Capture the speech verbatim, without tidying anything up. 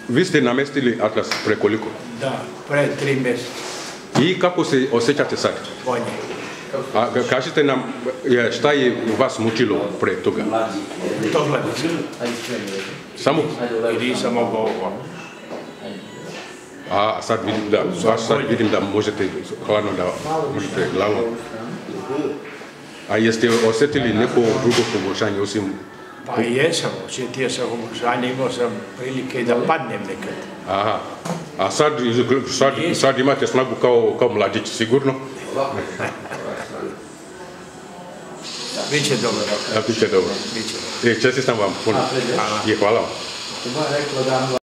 Vi ste namestili Atlas pre koliko? Da, pre tri mjeseca. I kako se osjećate sad? Bolje. A kažite nam šta je vas mučilo pre toga? To gledam. Samo? I nisam mogao ovo. A sad vidim da, sad vidim da možete, hladno da možete glavom. A jeste osjetili neko drugo poboljšanje osim... Pa jesam, osjetio sam poboljšanje, imao sam prilike da padnem nekad. Aha, a sad, sad, sad imate snagu kao, kao mladić, sigurno? Biće dobro. Biće dobro. Biće dobro. Čestitam vam puno. I hvala vam.